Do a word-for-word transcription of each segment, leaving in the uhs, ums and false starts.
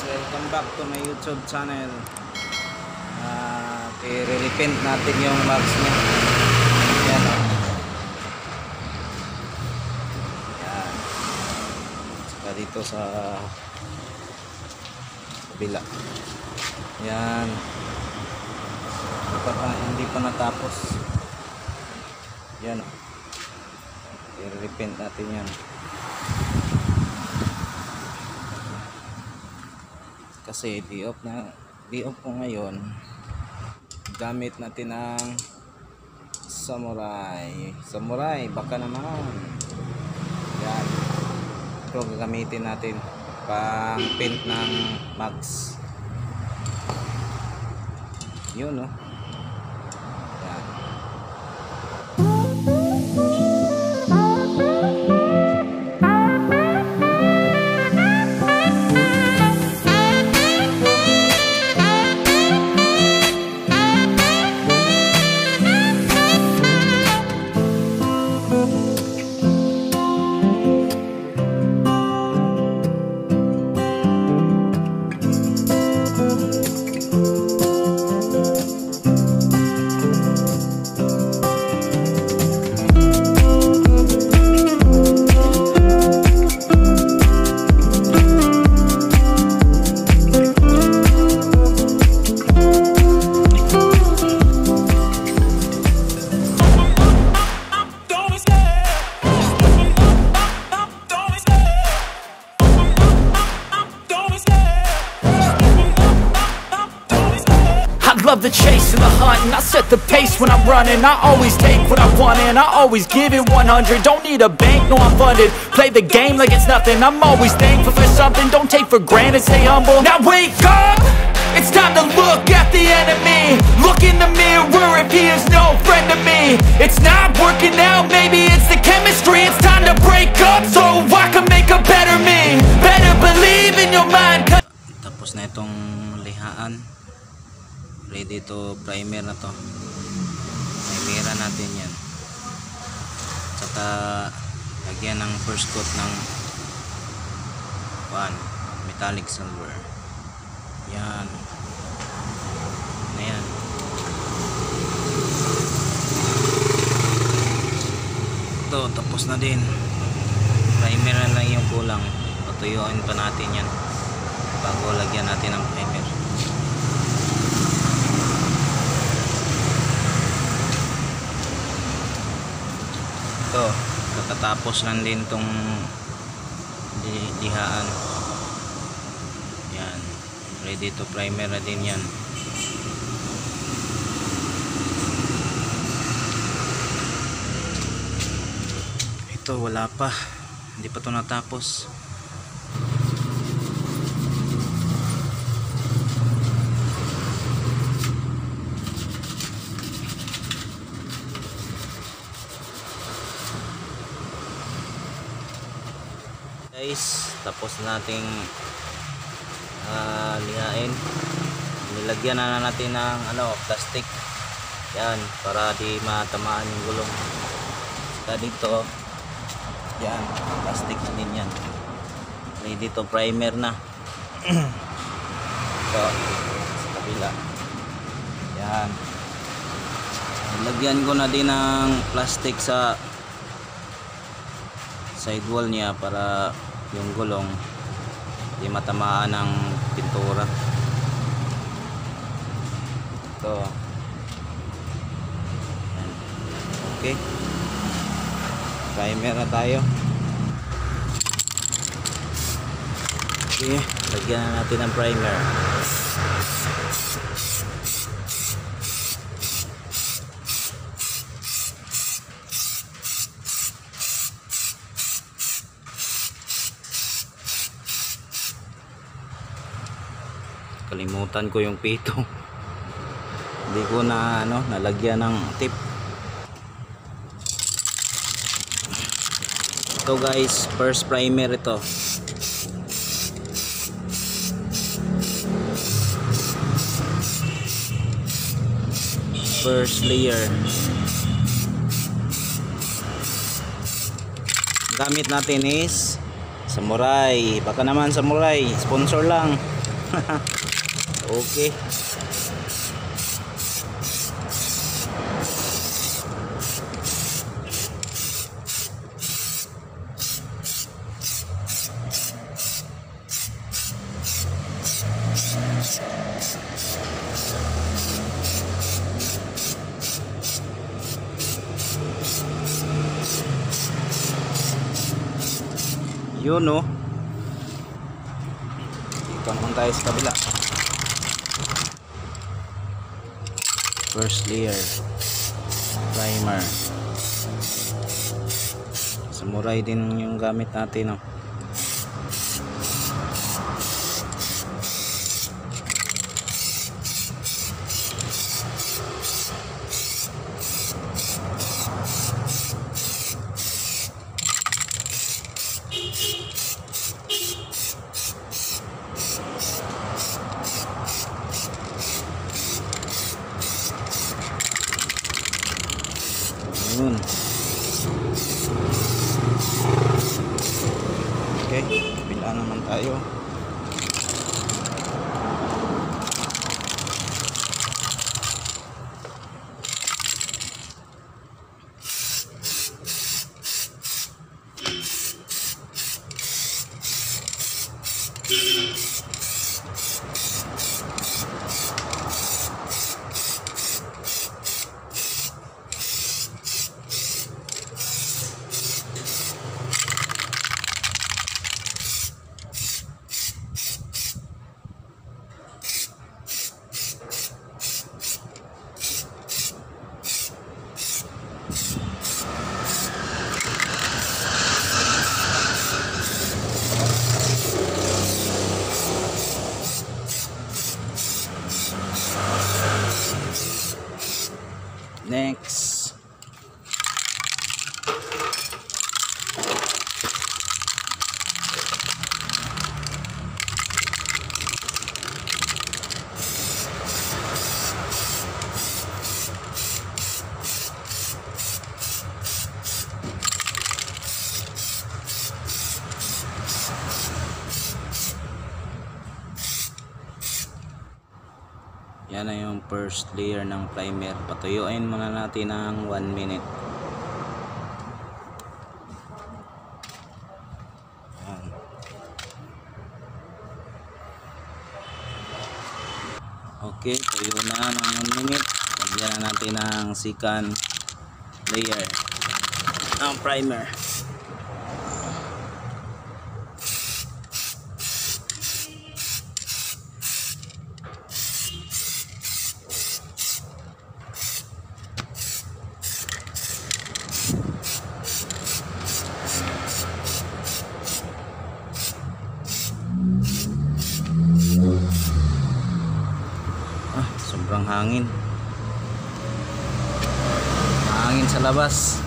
welcome back to my YouTube channel. Uh, i-repaint natin yung mags niya. Yan o. Yan. Saka dito sa kabila. Yan. Hindi pa, hindi pa natapos. Yan o. I-repaint natin yan. Kasi di-off na di-off ko ngayon, gamit natin ang samurai samurai baka naman yan. Ito gagamitin natin pang paint ng mags. Yun no. Yan. Love the chase and the hunt, and I set the pace when I'm running. I always take what I want and I always give it one hundred. Don't need a bank, no I'm funded. Play the game like it's nothing. I'm always thankful for something. Don't take for granted, stay humble. Now wake up, it's time to look at the enemy. Look in the mirror if he is no friend to me. It's not working out, maybe it's the chemistry. It's time to break up so I can make a better me. Better believe in your mind. Tapos na itong lihaan. Ready to primer na to. Primera natin yan. Saka lagyan ng first coat ng one, metallic silver. Yan. Na yan. Ito, tapos na din. Primer na lang yung kulang. Patuyuin pa natin yan bago lagyan natin ng primer. Ito, kakatapos lang din tong lihaan. Yan, ready to primer na din yan. Ito wala pa, hindi pa to natapos. Guys, tapos nating uh, lihain. Nilagyan na natin ng ano, plastic. Yan, para di matamaan yung gulong. Saka dito, yan, plastic na din yan. Ready to primer na. Ito, sa kabila. Yan. Nilagyan ko na din ng plastic sa sidewall niya para yung gulong di matamaan ng pintura. Ito. Yan. Okay, primer na tayo. Okay, lagyan na natin ng primer. Kalimutan ko yung pito. Hindi ko na ano, nalagyan ng tip. Ito guys, first primer ito. First layer. Gamit natin is Samurai. Baka naman Samurai, sponsor lang. Okay. Yun, no? Dito naman tayo sa kabila. First layer, primer. Samurai din yung gamit natin, no? Yun. Okay, kabila naman tayo. Next, yan na yung first layer ng primer. Patuyuin muna natin ng one minute. Yan. Okay, tuyo na ng one minute. Lagyan na natin ng second layer ng primer. Sobrang hangin. Hangin sa labas.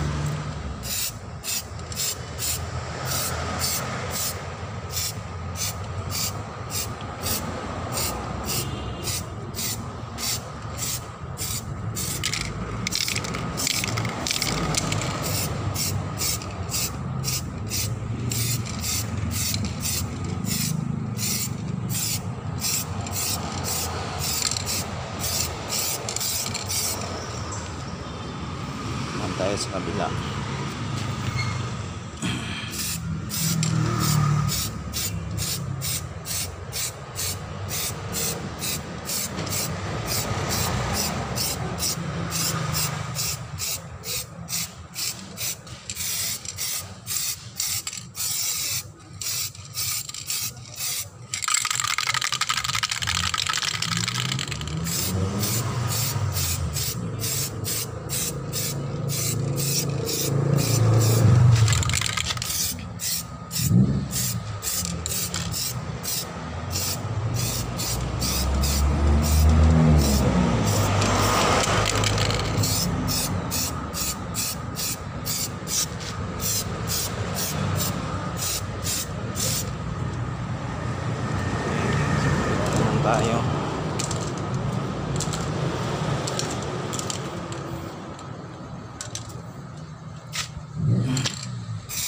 Tayo sa kabila. Tayo.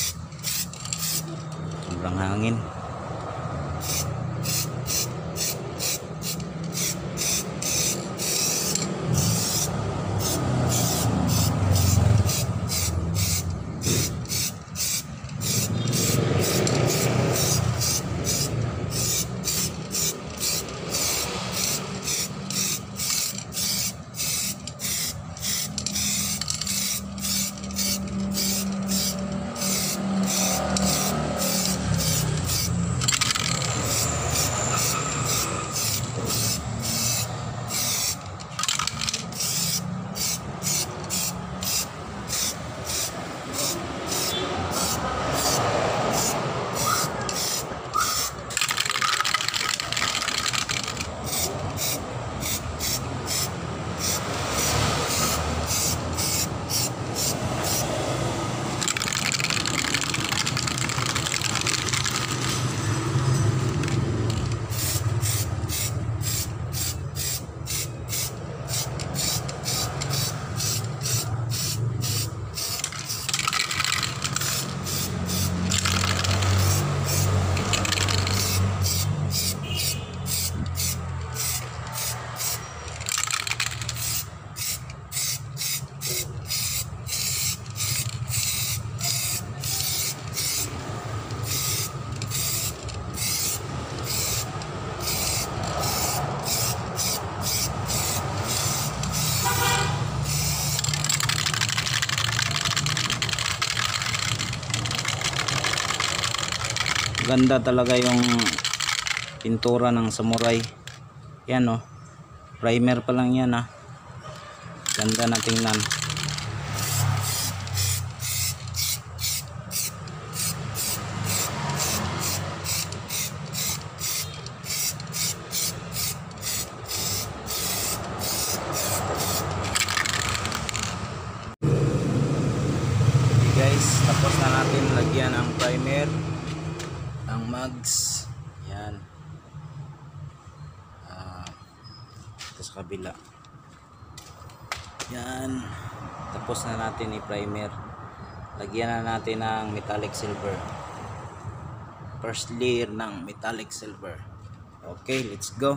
Sobrang hangin. maganda talaga yung pintura ng samurai. Yan oh, primer pa lang yan ah. Ganda na tingnan. Guys, tapos na natin lagyan ang primer ang mugs. Yan. Ah, ito sa kabila. Yan. Tapos na natin i-primer. Lagyan na natin ng metallic silver. First layer ng metallic silver. Okay, let's go.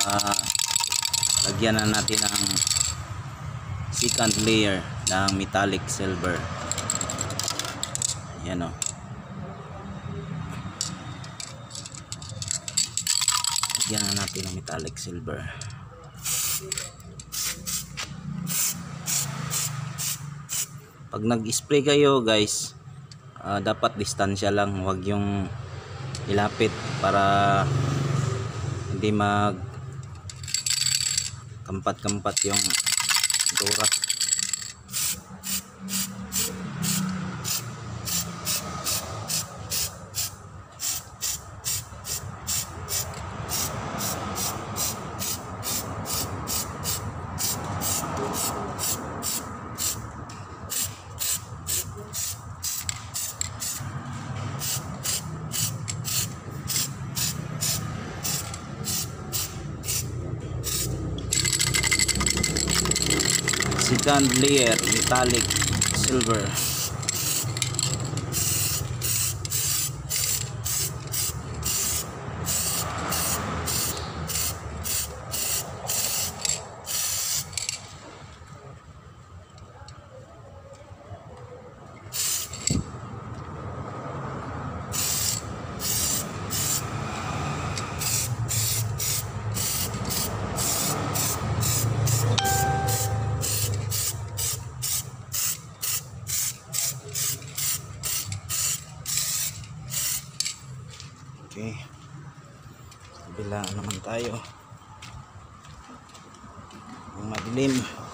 uh, lagyan na natin ng second layer ng metallic silver. Yan o. Lagyan na natin ng metallic silver. Pag nag-spray kayo guys, uh, dapat distansya lang, huwag yung ilapit para hindi mag kampat-kampat yung dura. Second layer metallic silver. Okay, kabila naman tayo. Ang madilim.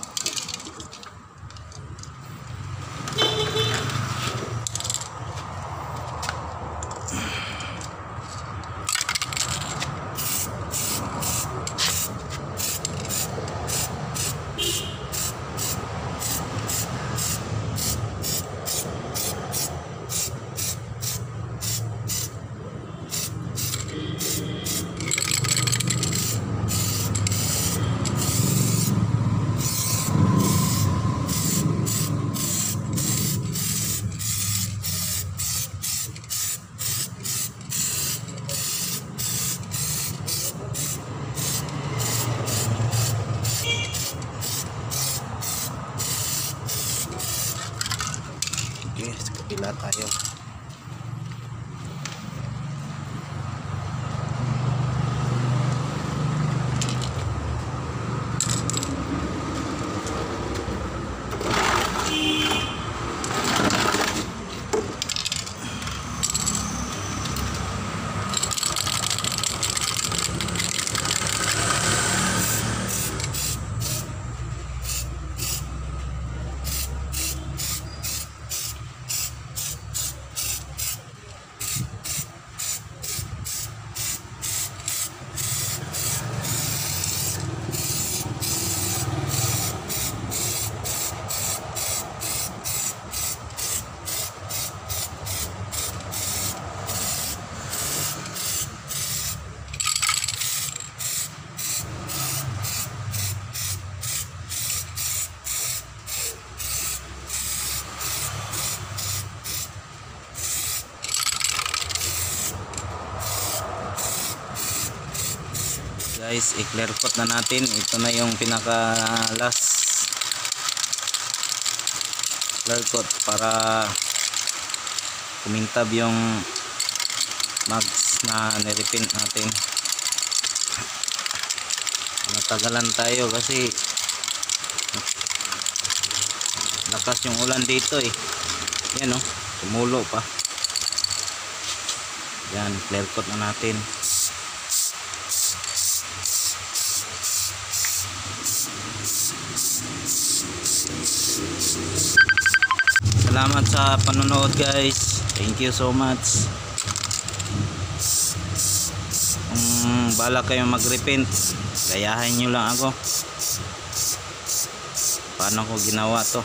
Okay, sa kabila tayo. Guys, i-clear coat na natin. Ito na yung pinaka last clear coat para kumintab yung mags na nirepint natin. Natagalan tayo kasi lakas yung ulan dito eh. Yan oh, tumulo pa. Yan, clear coat na natin. Salamat sa panonood guys. Thank you so much. Kung bala kayong mag-repent, gayahin nyo lang ako. Paano ko ginawa to?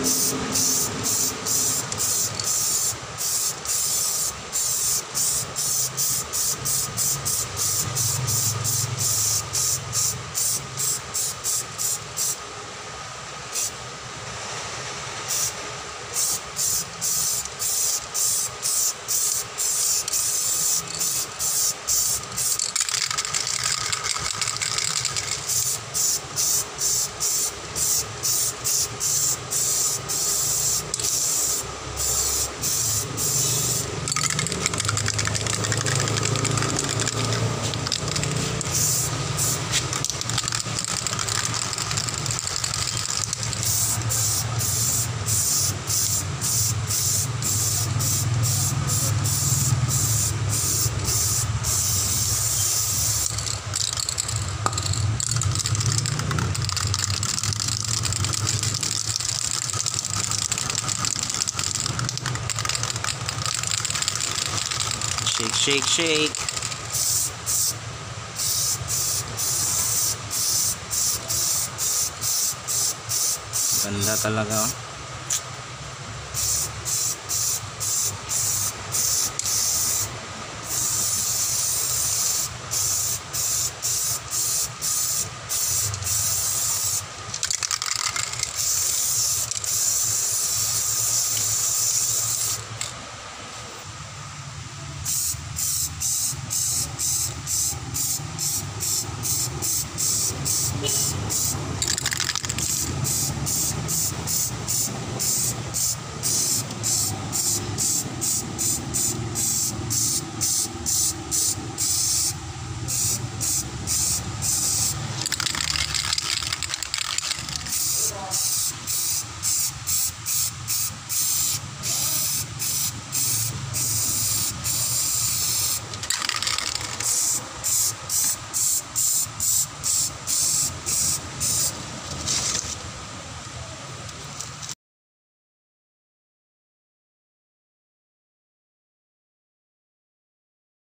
Shake, shake, shake. Ganda talaga, oh.